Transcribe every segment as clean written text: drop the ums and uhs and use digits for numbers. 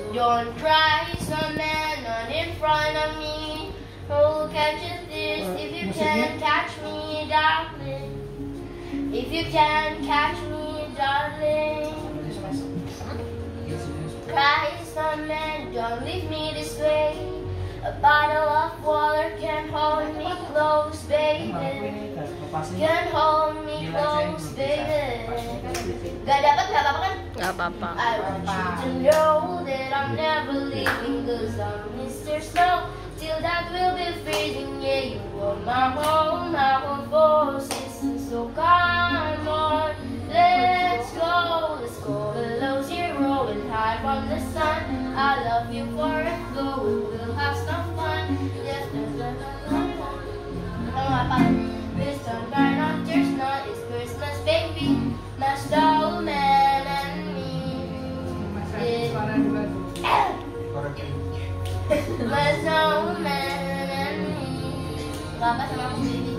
Don't cry, snowman, not in front of me. Oh, catch a this if you can catch me, darling. If you can catch me, darling. Cry, snowman, don't leave me this way. A bottle of water can hold me close, baby. Can hold me close, baby. Gak dapat, gak apa-apa kan? Gak apa-apa. I want you to know that I'm never leaving, 'cause I'm Mr. Snow. Till that will be freezing, yeah, you are my home for seasons. So come on, let's go below zero and hide from the sun. I love you forever, we'll have some fun. Yes, this time right after snow is Christmas, baby. My snowman and me. My snowman and me. Bapak sama aku baby.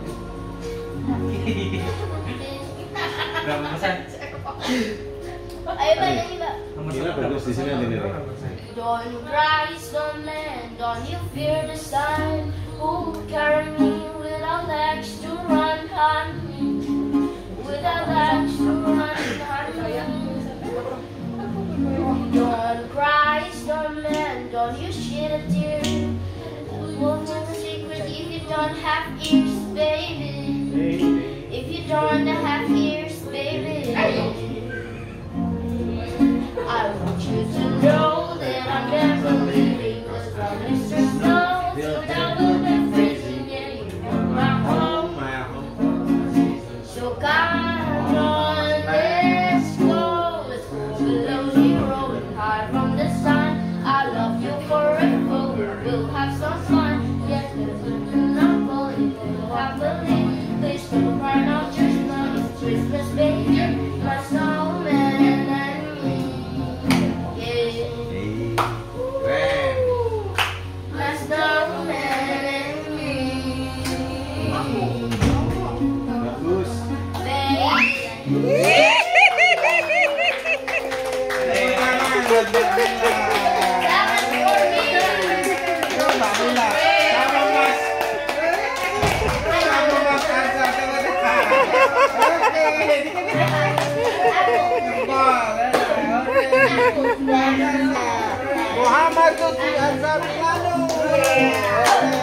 Berapa pesan? Ayo Pak, nyanyi Pak. Gila bagus di sini ada. Don't cry, snowman, don't you fear the sun. Who will carry me without legs to run on me? Without legs to run on me. Don't cry, snowman, don't you shed a tear. Won't tell the secret if you don't have ears, baby. If you don't have ears, baby. I want you to know that I'm never leaving, 'cause I'm Mr. Snow. Till that will be freezing, yeah, you are my home. So come on, let's go below zero and hide from the sun. I love you forever, we'll have some fun. Yes, there's nothing I'm falling, we'll have to live. Please don't cry now, just now, it's Christmas, baby. My snowman and me. My snowman and me. Bagus. Muhammad Lutfi Azhar Milano.